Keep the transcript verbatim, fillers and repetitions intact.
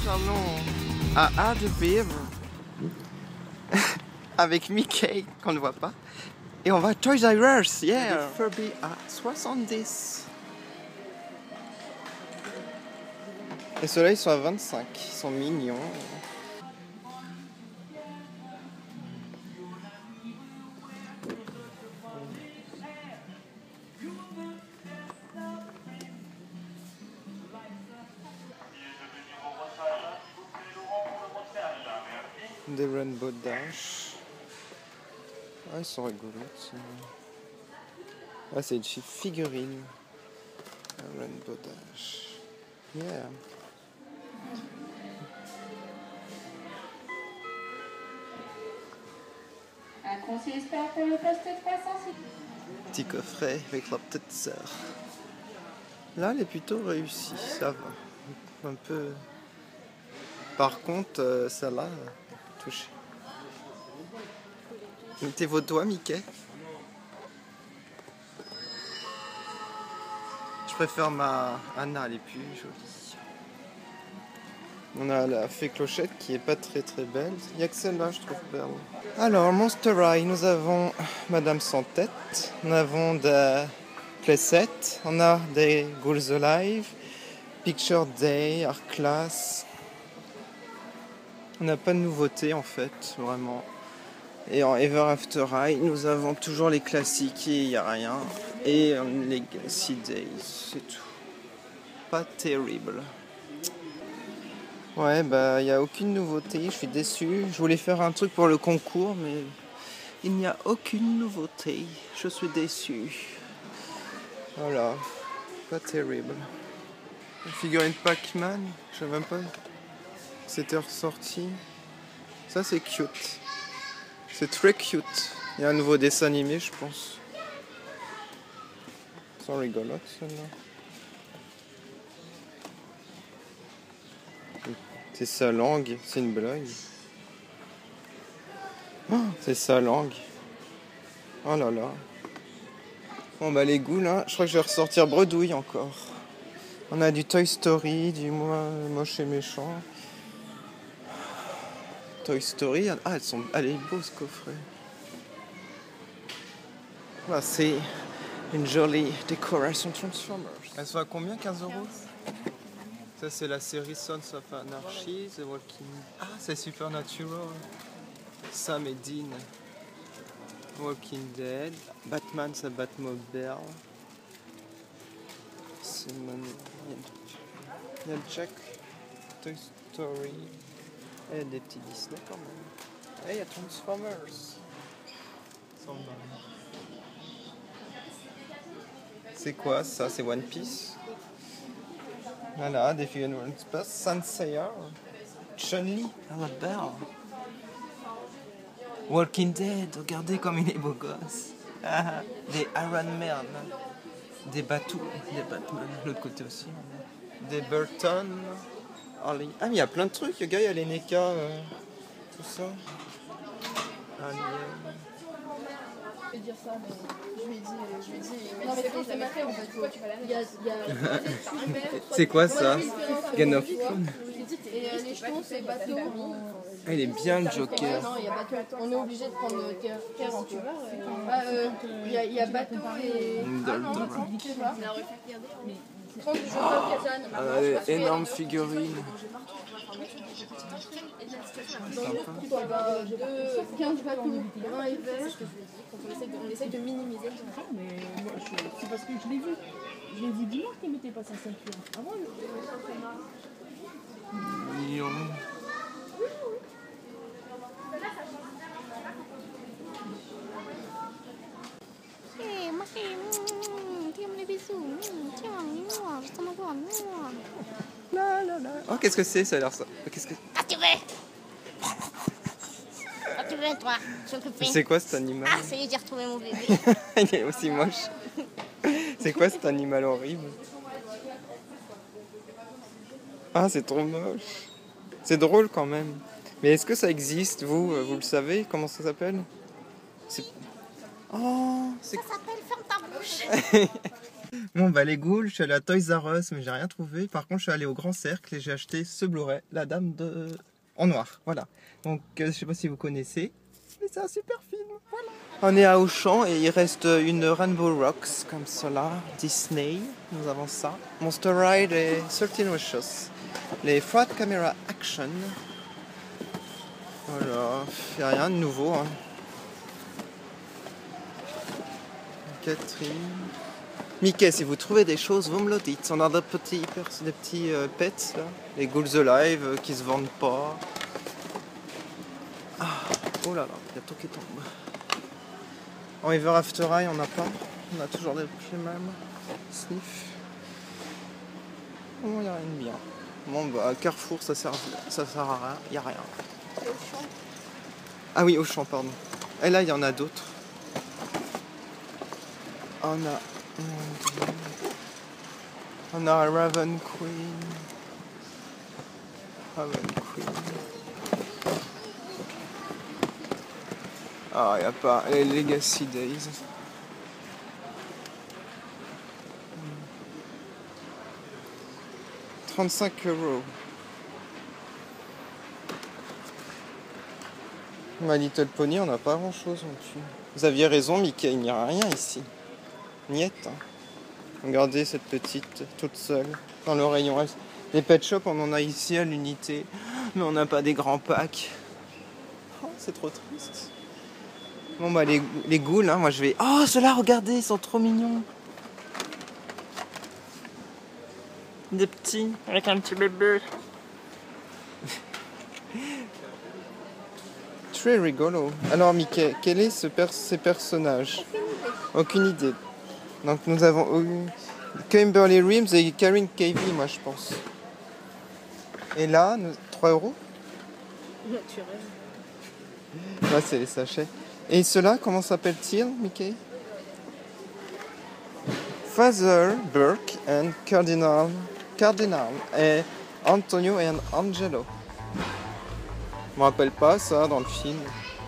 allons à Art de Vivre avec Mickey, qu'on ne voit pas. Et on va à Toys R Us, yeah! Le Furby à soixante-dix. Et ceux-là, ils sont à vingt-cinq. Ils sont mignons. Des Rainbow Dash. Ah, ils sont rigolos. Ah, c'est une figurine. Un Rainbow Dash. Yeah. Un conseiller espère pour le poste trois cent six. Petit coffret avec la petite sœur. Là, elle est plutôt réussie, ça va. Un peu. Par contre, euh, celle-là, touche. Mettez vos doigts, Mickey. Je préfère ma Anna, elle est plus jolie. On a la fée Clochette qui est pas très très belle. Il y a que celle-là, je trouve belle. Alors, Monster High, nous avons Madame Sans Tête, nous avons des Playset, on a des Ghouls Alive, Picture Day, Art Class. On n'a pas de nouveauté en fait, vraiment. Et en Ever After High, nous avons toujours les classiques et il n'y a rien. Et les Legacy Days, c'est tout. Pas terrible. Ouais, bah il n'y a aucune nouveauté, je suis déçu. Je voulais faire un truc pour le concours, mais il n'y a aucune nouveauté. Je suis déçu. Voilà, pas terrible. Une figurine Pac-Man, je savais même pas que c'était ressorti. Ça c'est cute. C'est très cute. Il y a un nouveau dessin animé, je pense. Ils sont rigolotes, celles-là. C'est sa langue, c'est une blague. Oh, c'est sa langue. Oh là là. Bon bah les goûts là, je crois que je vais ressortir Bredouille encore. On a du Toy Story, du moi, moche et méchant. Toy Story, ah elles sont, elle est beau ce coffret. Là c'est une jolie décoration Transformers. Elles sont à combien? quinze euros? Ça c'est la série Sons of Anarchy, The Walking... Ah c'est Supernatural. Sam et Dean. Walking Dead. Batman c'est Batmobile. Simon... Il y a Jack, Toy Story. Et il y a des petits Disney quand même. Et il y a Transformers. C'est quoi ça? C'est One Piece. Voilà, des figurines One Piece. Sanseiya. Chun-Li. Ah la belle. Walking Dead. Regardez comme il est beau gosse. Des Iron Man. Des Batu. Des Batman. De l'autre côté aussi. Des Burton. Ah mais il y a plein de trucs. Le gars il y a les N E C A. Euh, tout ça. Alien. Je vais dire ça, mais je lui ai dit, je lui ai dit, non mais c'est bon, je l'ai fait en fait, il y a, il y a... C'est quoi ça? Game of Thrones. Et les jetons, c'est bateau. Ah, il est bien le Joker. Non, il y a bateau, on est obligé de prendre Care en tout. Bah, il y a, il y a bateau et... Ah non, c'est là. trente Joker Kazan. Énorme figurine. Donc, bah, quinze bateaux, un est vert. On essaye de minimiser. Mais c'est parce que je l'ai vu. Je l'ai vu dimanche qu'il mettait pas sa ceinture. Ah bon? Mignon. Hé, ma chérie, tiens les bisous, tiens, moi, je t'en envoie, moi. La, la, la. Oh, qu'est-ce que c'est? Ça a l'air ça. Qu'est-ce que... Ah, tu veux? Ah, tu veux, toi, s'occuper. C'est quoi cet animal? Ah, ça y est, j'ai retrouvé mon bébé. Il est aussi moche. C'est quoi cet animal horrible? Ah, c'est trop moche. C'est drôle quand même. Mais est-ce que ça existe, vous? Vous le savez? Comment ça s'appelle? C'est... Oh, c'est... Ça s'appelle Ferme ta bouche. Bon bah les ghouls, je suis allé à Toys R Us mais j'ai rien trouvé. Par contre je suis allé au Grand Cercle et j'ai acheté ce Blu-ray, La Dame de... en noir. Voilà. Donc euh, je sais pas si vous connaissez, mais c'est un super film. Voilà. On est à Auchan et il reste une Rainbow Rocks comme cela. Disney, nous avons ça. Monster Ride et thirteen Wishes. Les Frat Camera Action. Voilà, il n'y a rien de nouveau. Hein. Catherine. Mickey, si vous trouvez des choses, vous me le dites. On a des petits, des petits euh, pets, là. Les Ghouls Alive euh, qui se vendent pas. Ah, oh là là, il y a tout qui tombe. En Ever After Eye, on n'a pas. On a toujours des prix mêmes. Sniff. Oh, il n'y a rien de bien. Bon, bah, Carrefour, ça sert, ça sert à rien. Il n'y a rien. Auchan. Ah oui, Auchan, pardon. Et là, il y en a d'autres. On a... On a Raven Queen. Raven Queen. Ah, il n'y a pas les Legacy Days. trente-cinq euros. My Little Pony, on n'a pas grand chose non plus. Vous aviez raison, Mickey, il n'y a rien ici. Niette. Hein. Regardez cette petite, toute seule, dans le rayon. Les pet shops, on en a ici à l'unité, mais on n'a pas des grands packs. Oh, c'est trop triste. Bon bah les, les ghouls, hein, moi je vais... Oh, ceux-là, regardez, ils sont trop mignons. Des petits, avec un petit bébé. Très rigolo. Alors Mickey, quel est ce per ces personnages? Aucune idée. Donc nous avons eu Kimberly Rims et Karen Cavey, moi je pense. Et là, nous... trois euros. Naturel. Là c'est les sachets. Et ceux-là, comment s'appelle-t-il, Mickey? Father Burke and Cardinal, Cardinal et Antonio et Angelo. Je me rappelle pas ça dans le film.